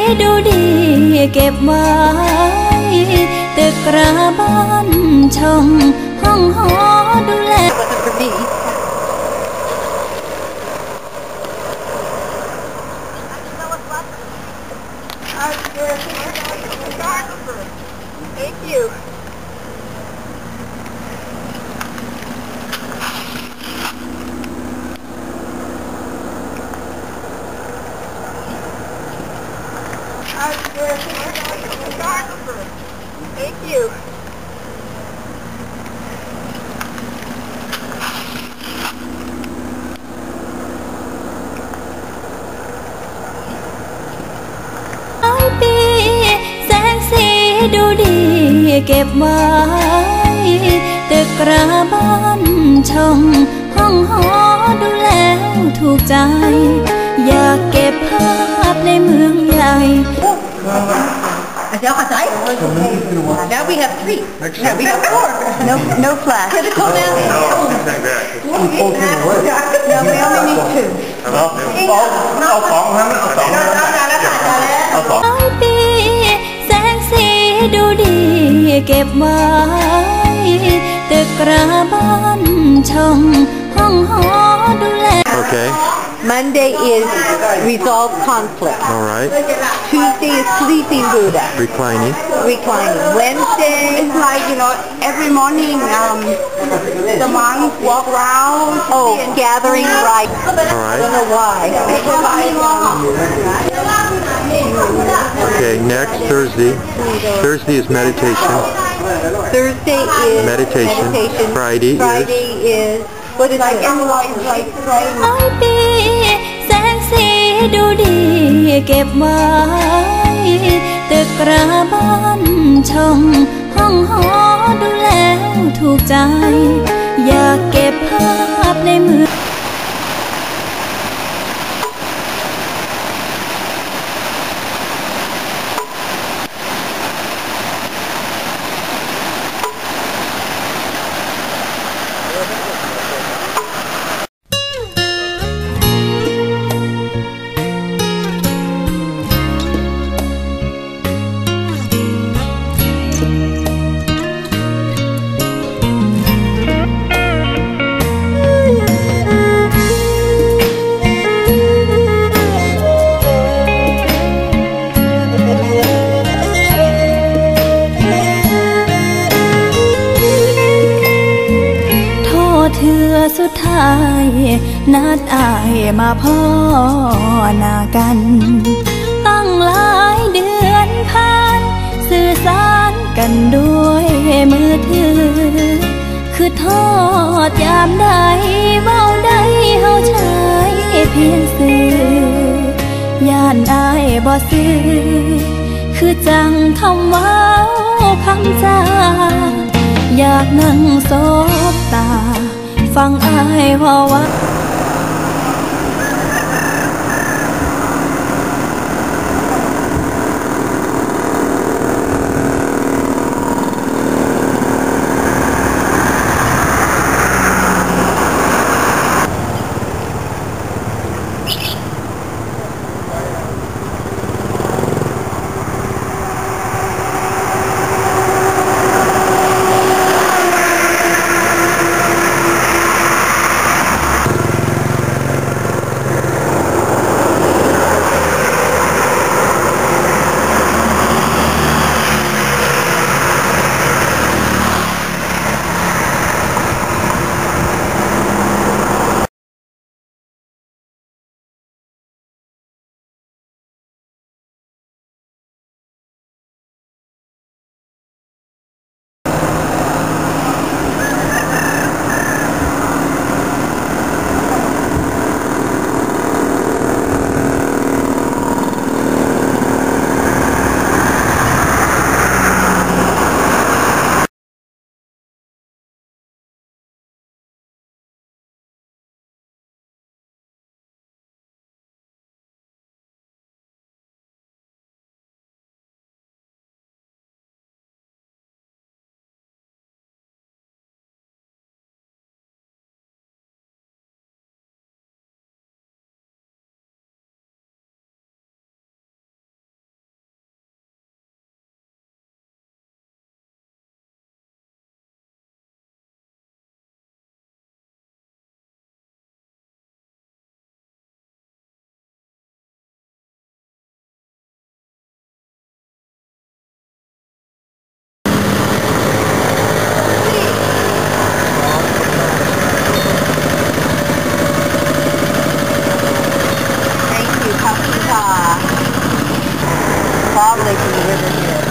ดูดีเก็บไว้ตึกกระบ้านช่องห้องหอดูแล Thank you. Thank you. ปีแสงสีดูดีเก็บไว้ตึกกระบ้านช่องห้องหอดูแล้วถูกใจอยากเก็บภาพในเมืองใหญ่ Now we have 3. Now we have 4. No flash. Critical now. No, we only need 2. เอาสองครับเอาสองปีแสงสีดูดีเก็บไว้ตึกกระบ้านช่องห้องหอดูแล Okay. Monday is resolve conflict. All right. Tuesday is sleeping Buddha. Reclining. Reclining. Wednesday, It's like, every morning, the monks walk around. gathering right. All I don't know why. Okay, next Thursday. Thursday is meditation. Thursday is Meditation. Friday is what is like Like praying. ปีแสงสีดูดีเก็บไว้ตึกกระบ้านช่องห้องหอดูแล้วถูกใจอยากเก็บภาพในเมืองเทือสุดท้ายนัดอายมาพ่อหน้ากันตั้งหลายเดือนผ่านสื่อสารกันด้วยมือถือคือทอดยามใดเว้าได้เฮาใช้เพียงสื่อย่านอายบ่ซื่อคือจังคำเว้าคำจาอยากนั่งสบตาฟังอายว่า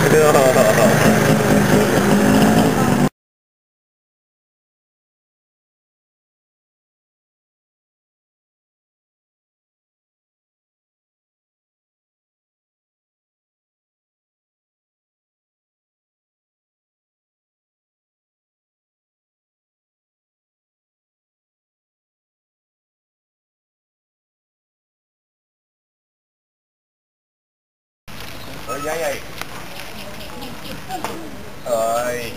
Dạ vậy. Rồi.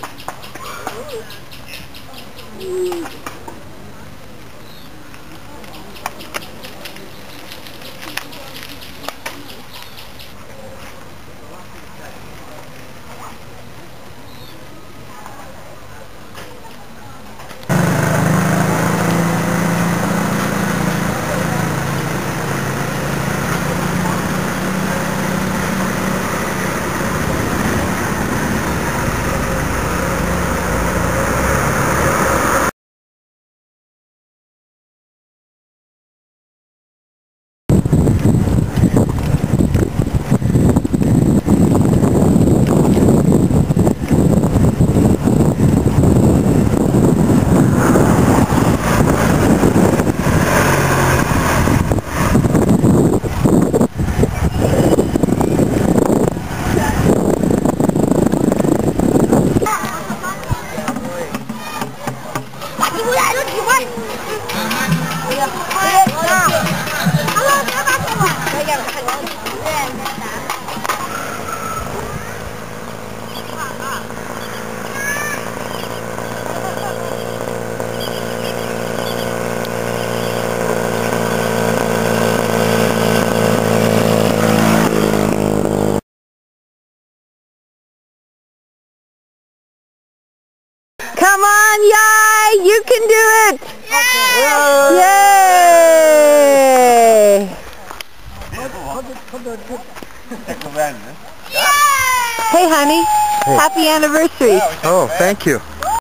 Come on, Yai! You can do it! Yay! Hey, honey. Happy anniversary. Oh, thank you.